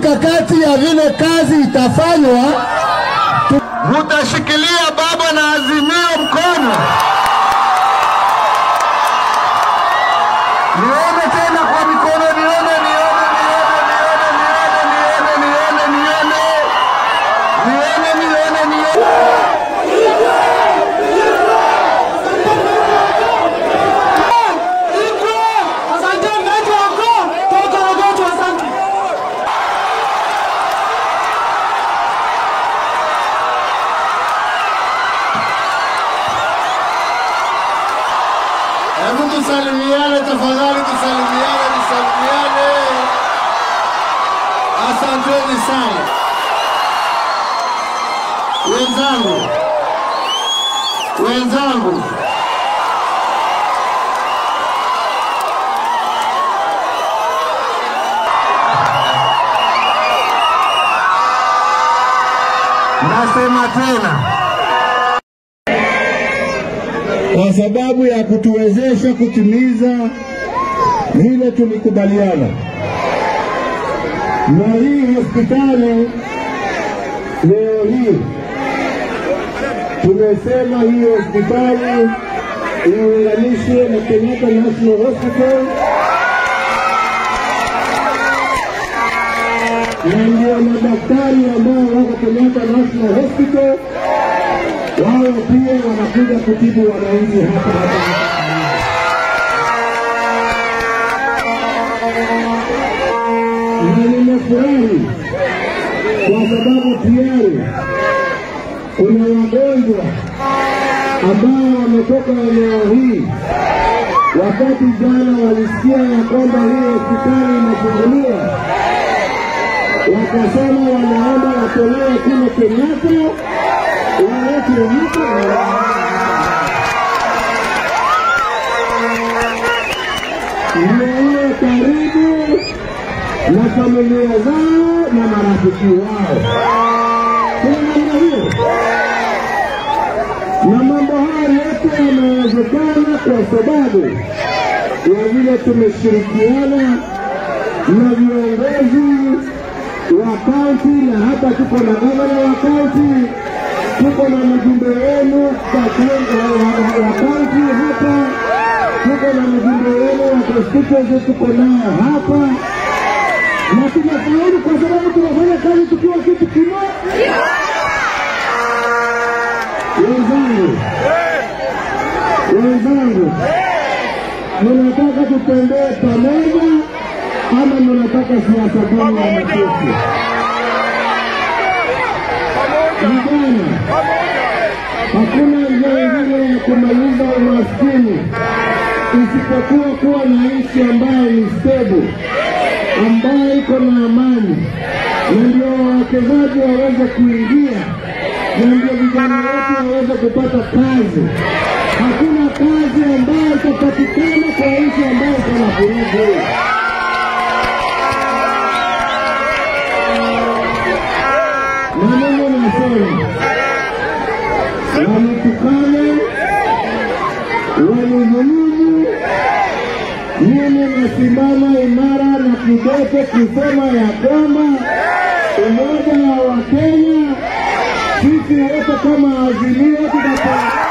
mikakati ya vile kazi itafanywa. Mutashikilia baba na Azimio mkono. Nione tena kwa mikono, nione. Hebu tusalimiane tafadhali, tusalimiane. Asanteni sana. Wenzangu. Nasema tena, kwa sababu ya kutuwezesha kutimiza vile tulikubaliana. Na hii hospitali leo hii tumesema hii hospitali iunganishwe na Kenyatta National Hospital, na ndio madaktari ambao wako Kenyatta National Hospital wao pia wanakuja kutibu wananchi hapa. Na nimefurahi kwa sababu tayari kuna wagonjwa ambao wametoka eneo hii. Wakati jana walisikia ya kwamba hii hospitali inafunguliwa, wakasema wanaomba watolewe kule Kenyatta walete hapa. Niwe karibu na familia zao na marafiki wao. Na mambo haya yote yanawezekana kwa sababu ya vile tumeshirikiana na viongozi wa kaunti, na hapa tuko na gavana wa kaunti, tuko na mjumbe wenu wa kaunti hapa, tuko na mjumbe wenu wa constituency tuko nao hapa, na tunafaulu kwa sababu tunafanya kazi tukiwa kitu kimoja. Wenzangu, mnataka tutembee pamoja ama mnataka siasa gani ya makofi? Vijana, hakuna njia nyingine ya kumaliza umaskini isipokuwa kuwa na nchi ambayo ni stable, ambayo iko na amani, na ndio wawekezaji waweze kuingia, na ndio vijana wetu waweze kupata kazi. Hakuna kazi ambayo itapatikana kwa nchi ambayo kuna vurugu. Na mimi nasema, wanitukane, wanizulumu, mimi nasimama imara na kidete kusema ya kwamba umoja wa Kenya, sisi wote kama Azimio tutapata